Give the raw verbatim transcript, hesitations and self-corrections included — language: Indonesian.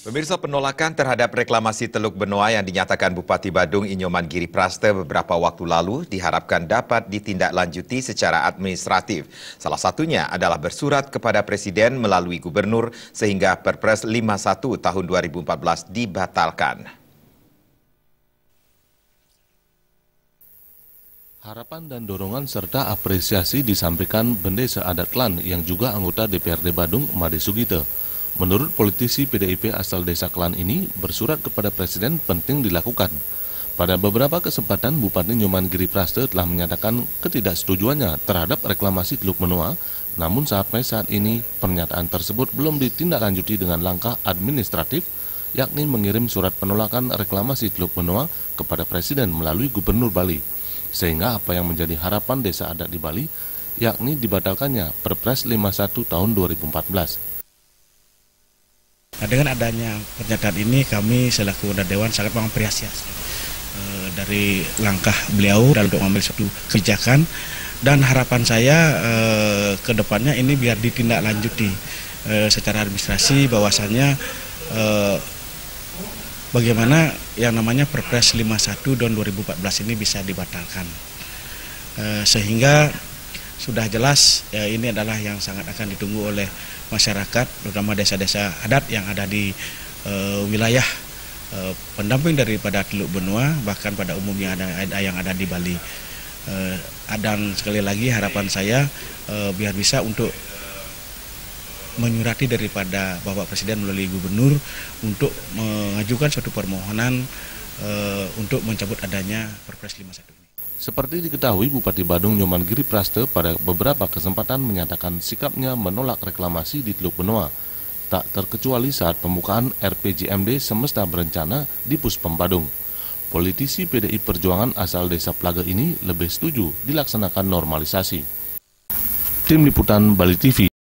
Pemirsa, penolakan terhadap reklamasi Teluk Benoa yang dinyatakan Bupati Badung Inyoman Giri Praste beberapa waktu lalu diharapkan dapat ditindaklanjuti secara administratif. Salah satunya adalah bersurat kepada Presiden melalui Gubernur sehingga Perpres lima puluh satu tahun dua ribu empat belas dibatalkan. Harapan dan dorongan serta apresiasi disampaikan Bendesa Adat Klan yang juga anggota D P R D Badung, Made Sugite. Menurut politisi P D I P asal Desa Klan ini, bersurat kepada Presiden penting dilakukan. Pada beberapa kesempatan, Bupati Inyoman Giri Praste telah menyatakan ketidaksetujuannya terhadap reklamasi Teluk Benoa, namun sampai saat ini pernyataan tersebut belum ditindaklanjuti dengan langkah administratif, yakni mengirim surat penolakan reklamasi Teluk Benoa kepada Presiden melalui Gubernur Bali. Sehingga apa yang menjadi harapan desa adat di Bali, yakni dibatalkannya Perpres lima puluh satu tahun dua ribu empat belas. Nah, dengan adanya pernyataan ini kami selaku Anggota Dewan sangat mengapresiasi e, dari langkah beliau dalam untuk mengambil suatu kebijakan, dan harapan saya e, ke depannya ini biar ditindaklanjuti e, secara administrasi bahwasannya e, bagaimana yang namanya Perpres lima puluh satu tahun dua ribu empat belas ini bisa dibatalkan e, sehingga sudah jelas ya, ini adalah yang sangat akan ditunggu oleh masyarakat, terutama desa-desa adat yang ada di e, wilayah e, pendamping daripada Teluk Benoa, bahkan pada umumnya ada, ada yang ada di Bali. E, dan sekali lagi harapan saya e, biar bisa untuk menyurati daripada Bapak Presiden melalui Gubernur untuk mengajukan suatu permohonan e, untuk mencabut adanya Perpres lima puluh satu ini. Seperti diketahui, Bupati Badung Inyoman Giri Praste pada beberapa kesempatan menyatakan sikapnya menolak reklamasi di Teluk Benoa, tak terkecuali saat pembukaan R P J M D Semesta Berencana di Puspom Badung. Politisi P D I Perjuangan asal Desa Plage ini lebih setuju dilaksanakan normalisasi. Tim Liputan Bali T V.